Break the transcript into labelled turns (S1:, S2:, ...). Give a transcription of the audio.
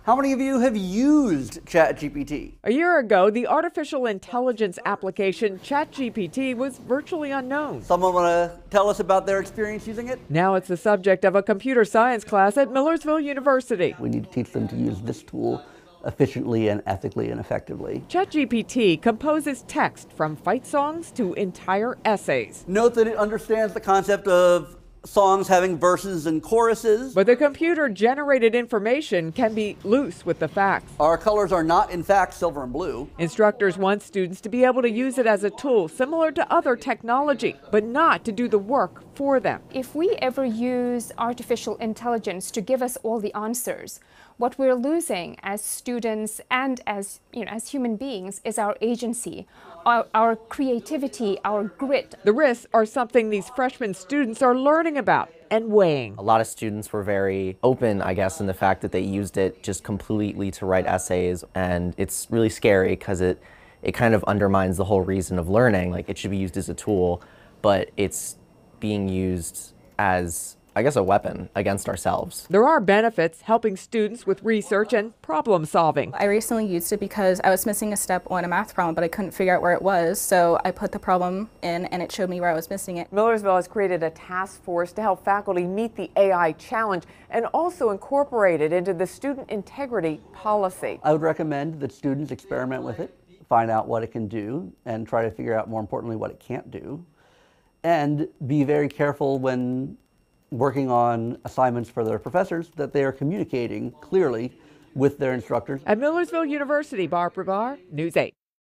S1: How many of you have used ChatGPT?
S2: A year ago, the artificial intelligence application ChatGPT was virtually unknown.
S1: Someone want to tell us about their experience using it?
S2: Now it's the subject of a computer science class at Millersville University.
S1: We need to teach them to use this tool efficiently and ethically and effectively.
S2: ChatGPT composes text from fight songs to entire essays.
S1: Note that it understands the concept of songs having verses and choruses.
S2: But the computer-generated information can be loose with the facts.
S1: Our colors are not, in fact, silver and blue.
S2: Instructors want students to be able to use it as a tool similar to other technology, but not to do the work for them.
S3: If we ever use artificial intelligence to give us all the answers, what we're losing as students and as human beings is our agency, our creativity, our grit.
S2: The risks are something these freshman students are learning about and weighing.
S4: A lot of students were very open, I guess, in the fact that they used it just completely to write essays, and it's really scary because it kind of undermines the whole reason of learning. Like, it should be used as a tool, but it's being used as, I guess, a weapon against ourselves.
S2: There are benefits helping students with research and problem solving.
S5: I recently used it because I was missing a step on a math problem, but I couldn't figure out where it was, so I put the problem in and it showed me where I was missing it.
S2: Millersville has created a task force to help faculty meet the AI challenge and also incorporate it into the student integrity policy.
S1: I would recommend that students experiment with it, find out what it can do, and try to figure out, more importantly, what it can't do. And be very careful when working on assignments for their professors that they are communicating clearly with their instructors.
S2: At Millersville University, Barbara Barr, News 8.